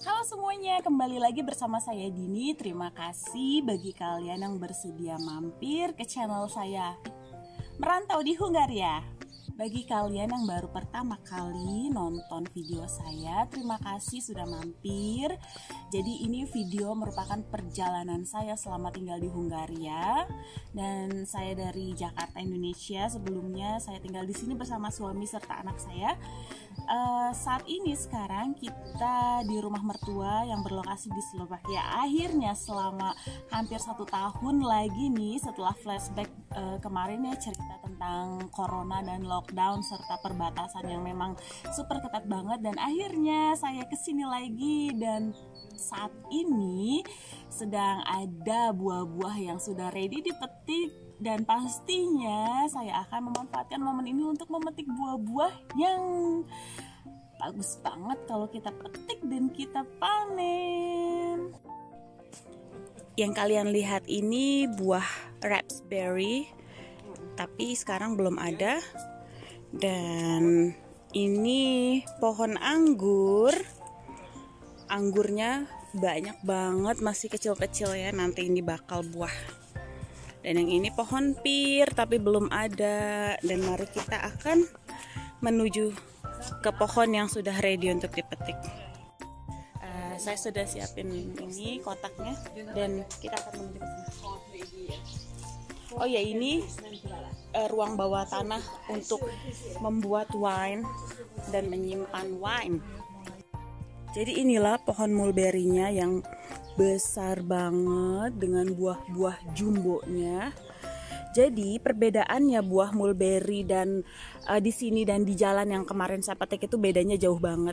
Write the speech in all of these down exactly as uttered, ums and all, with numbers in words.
Halo semuanya, kembali lagi bersama saya Dini. Terima kasih bagi kalian yang bersedia mampir ke channel saya Merantau di Hungaria. Bagi kalian yang baru pertama kali nonton video saya, terima kasih sudah mampir. Jadi ini video merupakan perjalanan saya selama tinggal di Hungaria. Dan saya dari Jakarta, Indonesia. Sebelumnya saya tinggal di sini bersama suami serta anak saya. Uh, saat ini sekarang kita di rumah mertua yang berlokasi di Slovakia. Akhirnya selama hampir satu tahun lagi nih setelah flashback uh, kemarin ya, cerita tentang corona dan lockdown serta perbatasan yang memang super ketat banget, dan akhirnya saya kesini lagi. Dan saat ini sedang ada buah-buah yang sudah ready dipetik, dan pastinya saya akan memanfaatkan momen ini untuk memetik buah-buah yang bagus banget kalau kita petik dan kita panen. Yang kalian lihat ini buah raspberry, tapi sekarang belum ada. Dan ini pohon anggur. Anggurnya banyak banget, masih kecil-kecil ya, nanti ini bakal buah. Dan yang ini pohon pir, tapi belum ada. Dan mari kita akan menuju ke pohon yang sudah ready untuk dipetik. Uh, saya sudah siapin ini kotaknya, dan kita akan menuju ke sana. Oh ya, ini uh, ruang bawah tanah untuk membuat wine dan menyimpan wine. Jadi inilah pohon mulberry-nya yang besar banget dengan buah-buah jumbonya. Jadi perbedaannya buah mulberry dan uh, di sini dan di jalan yang kemarin saya petik itu bedanya jauh banget.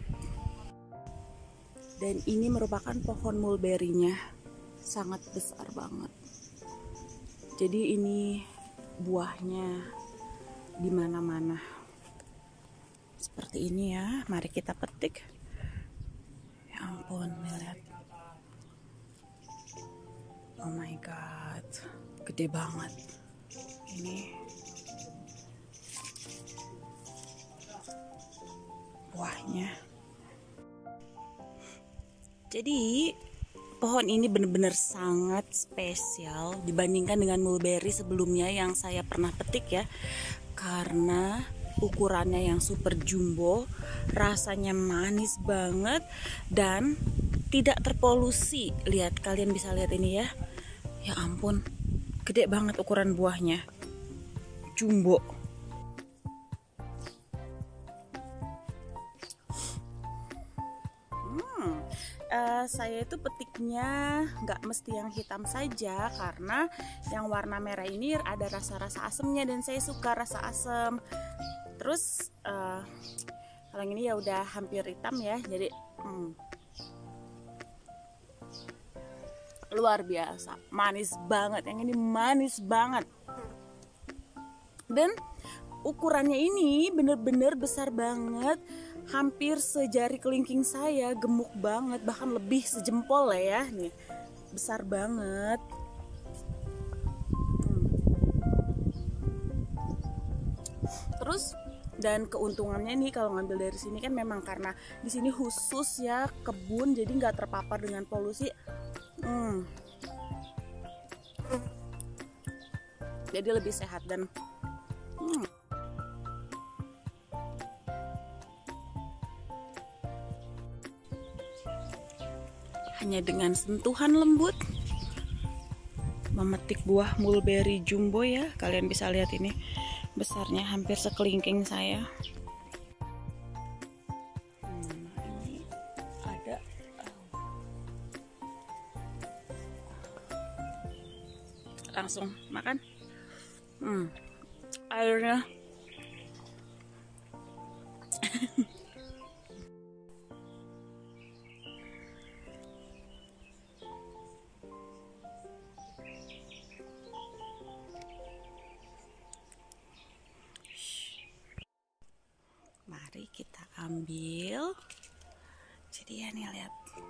Dan ini merupakan pohon mulberry-nya, sangat besar banget. Jadi ini buahnya di mana-mana. Seperti ini ya, mari kita petik. Ya ampun, lihat. Oh my god, gede banget. Ini buahnya. Jadi pohon ini benar-benar sangat spesial dibandingkan dengan mulberry sebelumnya yang saya pernah petik ya, karena ukurannya yang super jumbo, rasanya manis banget dan tidak terpolusi. Lihat, kalian bisa lihat ini ya. Ya ampun, gede banget ukuran buahnya. Jumbo. Hmm, uh, saya itu petiknya nggak mesti yang hitam saja, karena yang warna merah ini ada rasa-rasa asemnya dan saya suka rasa asam. Terus uh, kalau yang ini ya udah hampir hitam ya, jadi hmm, luar biasa, manis banget. Yang ini manis banget. Dan ukurannya ini bener-bener besar banget, hampir sejari kelingking saya, gemuk banget, bahkan lebih sejempol lah ya, nih besar banget. hmm. Terus dan keuntungannya nih kalau ngambil dari sini kan memang karena di sini khusus ya kebun, jadi nggak terpapar dengan polusi. Hmm. Jadi lebih sehat dan hmm. hanya dengan sentuhan lembut memetik buah mulberry jumbo ya. Kalian bisa lihat ini besarnya hampir sekelingking saya. Hmm, ini ada langsung makan. Hmm, airnya mari kita ambil. Jadi ya nih, lihat,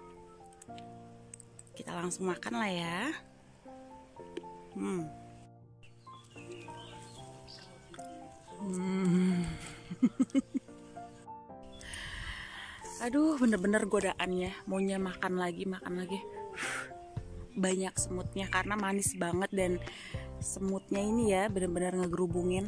kita langsung makan lah ya. Hmm. Hmm. Aduh, bener-bener godaannya, maunya makan lagi, makan lagi. Banyak semutnya karena manis banget, dan semutnya ini ya bener-bener ngegerubungin.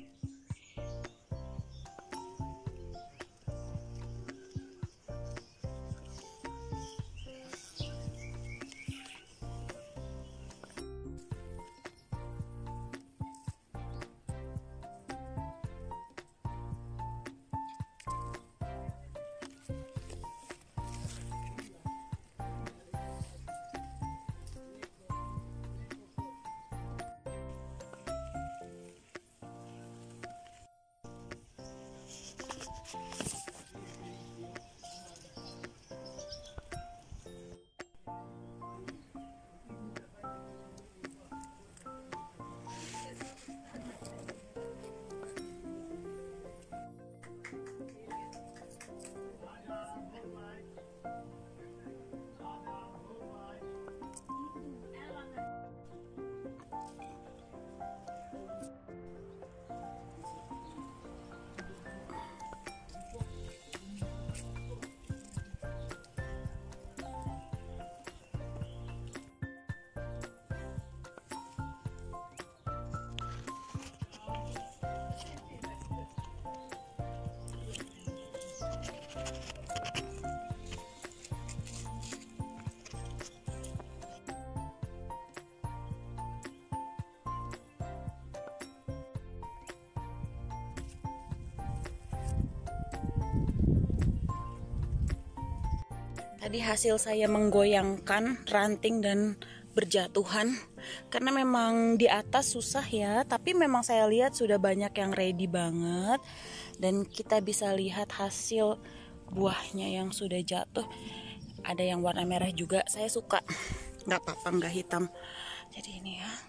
Tadi hasil saya menggoyangkan ranting dan berjatuhan karena memang di atas susah ya, tapi memang saya lihat sudah banyak yang ready banget, dan kita bisa lihat hasil buahnya yang sudah jatuh. Ada yang warna merah juga, saya suka, nggak apa-apa nggak hitam. Jadi ini ya,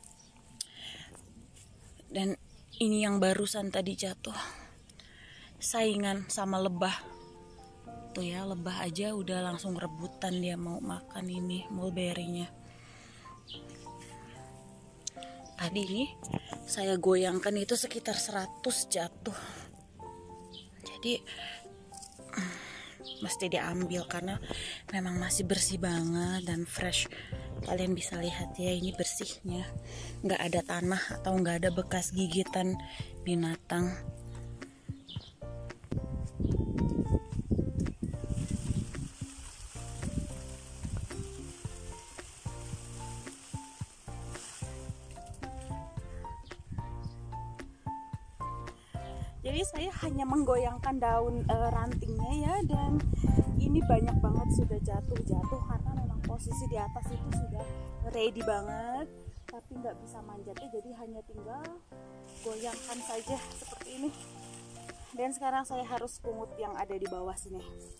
dan ini yang barusan tadi jatuh, saingan sama lebah. Tuh ya, lebah aja udah langsung rebutan, dia mau makan ini mulberry-nya. Tadi ini saya goyangkan itu sekitar seratus jatuh. Jadi mesti diambil karena memang masih bersih banget dan fresh. Kalian bisa lihat ya, ini bersihnya, nggak ada tanah atau nggak ada bekas gigitan binatang. Jadi saya hanya menggoyangkan daun e, rantingnya ya, dan ini banyak banget sudah jatuh-jatuh karena memang posisi di atas itu sudah ready banget, tapi nggak bisa manjatnya, jadi hanya tinggal goyangkan saja seperti ini. Dan sekarang saya harus pungut yang ada di bawah sini.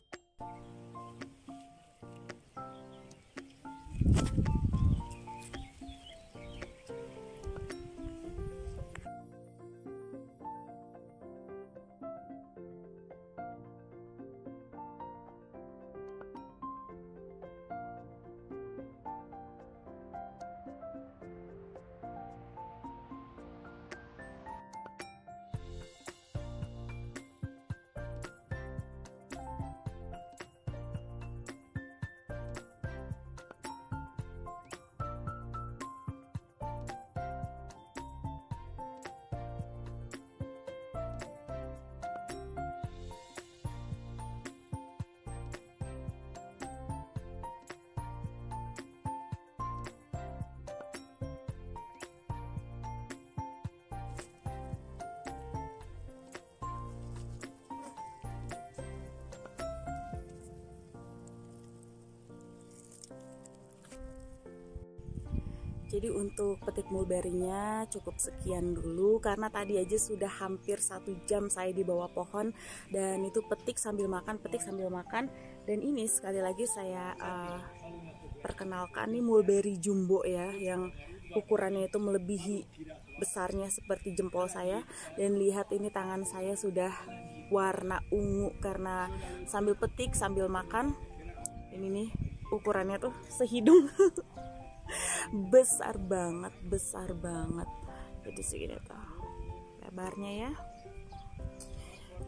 Jadi untuk petik mulberry-nya cukup sekian dulu, karena tadi aja sudah hampir satu jam saya di bawah pohon, dan itu petik sambil makan, petik sambil makan. Dan ini sekali lagi saya uh, perkenalkan nih mulberry jumbo ya, yang ukurannya itu melebihi besarnya seperti jempol saya. Dan lihat ini tangan saya sudah warna ungu karena sambil petik sambil makan. Ini nih ukurannya tuh sehidung. Besar banget, besar banget. Jadi segini tuh lebarnya ya.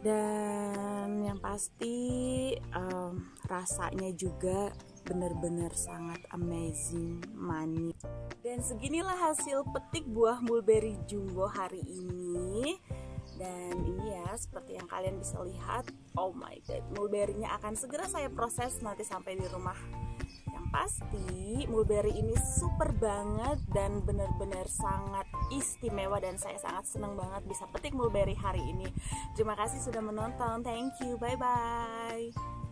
Dan yang pasti um, rasanya juga benar-benar sangat amazing, manis. Dan seginilah hasil petik buah mulberry jumbo hari ini. Dan ini ya, seperti yang kalian bisa lihat, oh my god, mulberry-nya akan segera saya proses nanti sampai di rumah. Yang pasti mulberry ini super banget dan benar-benar sangat istimewa, dan saya sangat senang banget bisa petik mulberry hari ini. Terima kasih sudah menonton, thank you, bye bye.